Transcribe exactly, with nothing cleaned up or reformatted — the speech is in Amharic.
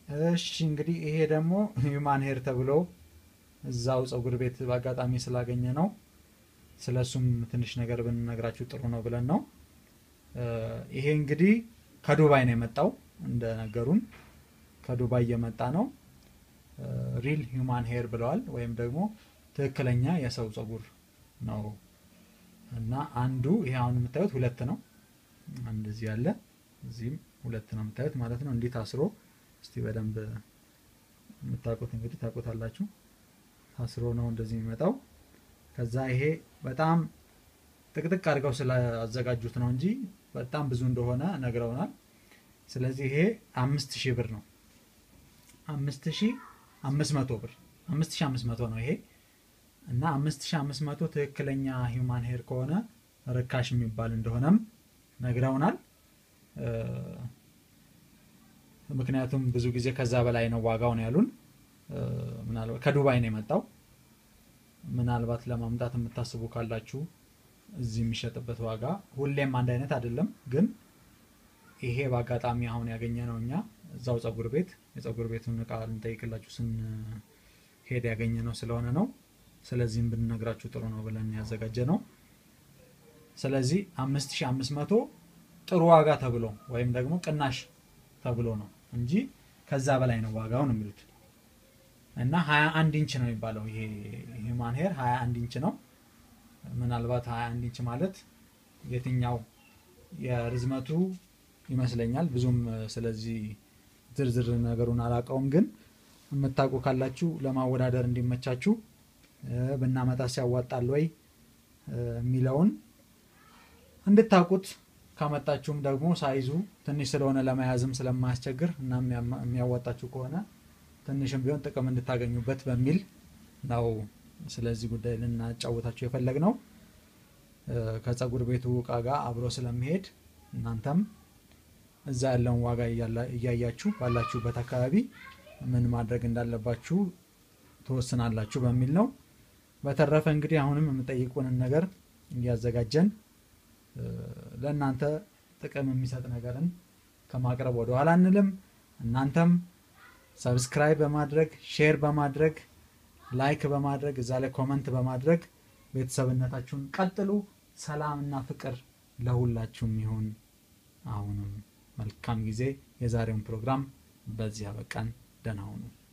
እሺ እንግዲህ ይሄ ደግሞ ሂዩማን ሄር ተብሎ እዛው ጸጉር ቤት በአጋጣሚ ስላገኘ ነው። ስለሱም ትንሽ ነገር ብንነግራችሁ ጥሩ ነው ብለን ነው። ይሄ እንግዲህ ከዱባይ ነው የመጣው እንደነገሩን ከዱባይ የመጣ ነው። ሪል ሂዩማን ሄር ብለዋል ወይም ደግሞ ትክክለኛ የሰው ጸጉር ነው። እና አንዱ ይሄ አሁን የምታዩት ሁለት ነው። አንድ እዚህ ያለ እዚህም ሁለት ነው የምታዩት ማለት ነው። እንዴት አስሮ እስቲ በደንብ የምታውቁት እንግዲህ ታውቁታላችሁ። ታስሮ ነው እንደዚህ የሚመጣው። ከዛ ይሄ በጣም ጥቅጥቅ አድርገው ስላዘጋጁት ነው እንጂ በጣም ብዙ እንደሆነ ነግረውናል። ስለዚህ ይሄ አምስት ሺህ ብር ነው። አምስት ሺህ አምስት መቶ ብር አምስት ሺህ አምስት መቶ ነው ይሄ። እና አምስት ሺህ አምስት መቶ ትክክለኛ ሂዩማን ሄር ከሆነ ርካሽ የሚባል እንደሆነም ነግረውናል። ምክንያቱም ብዙ ጊዜ ከዛ በላይ ነው ዋጋው ነው ያሉን። ምናልባት ከዱባይ ነው የመጣው። ምናልባት ለማምጣት የምታስቡ ካላችሁ እዚህ የሚሸጥበት ዋጋ ሁሌም አንድ አይነት አይደለም። ግን ይሄ በአጋጣሚ አሁን ያገኘነው እኛ እዛው ጸጉር ቤት የጸጉር ቤቱን እቃ እንጠይቅላችሁ ስንሄድ ያገኘነው ስለሆነ ነው። ስለዚህም ብንነግራችሁ ጥሩ ነው ብለን ያዘጋጀነው። ስለዚህ አምስት ሺህ አምስት መቶ ጥሩ ዋጋ ተብሎ ወይም ደግሞ ቅናሽ ተብሎ ነው እንጂ ከዛ በላይ ነው ዋጋው ነው የሚሉት። እና ሃያ አንድ ኢንች ነው የሚባለው ይሄ ሂዩማን ሄር ሃያ አንድ ኢንች ነው። ምናልባት ሃያ አንድ ኢንች ማለት የትኛው የርዝመቱ ይመስለኛል ብዙም ስለዚህ ዝርዝር ነገሩን አላውቀውም። ግን የምታውቁ ካላችሁ ለማወዳደር እንዲመቻችሁ ብናመጣ ሲያዋጣል ወይ የሚለውን እንድታውቁት ካመጣችሁም ደግሞ ሳይዙ ትንሽ ስለሆነ ለመያዝም ስለማያስቸግር እና የሚያዋጣችሁ ከሆነ ትንሽም ቢሆን ጥቅም እንድታገኙበት በሚል ነው ስለዚህ ጉዳይ ልናጫወታችሁ የፈለግነው። ከጸጉር ቤቱ እቃ ጋር አብሮ ስለሚሄድ እናንተም እዛ ያለውን ዋጋ እያያችሁ ባላችሁበት አካባቢ ምን ማድረግ እንዳለባችሁ ተወስናላችሁ በሚል ነው። በተረፈ እንግዲህ አሁንም የምጠይቁንን ነገር እያዘጋጀን ለእናንተ ጥቅም የሚሰጥ ነገርን ከማቅረብ ወደ ኋላ አንልም። እናንተም ሰብስክራይብ በማድረግ ሼር በማድረግ ላይክ በማድረግ እዛ ላይ ኮሜንት በማድረግ ቤተሰብነታችሁን ቀጥሉ። ሰላምና ፍቅር ለሁላችሁም ይሁን። አሁንም መልካም ጊዜ። የዛሬውን ፕሮግራም በዚህ አበቃን። ደህና ሁኑ።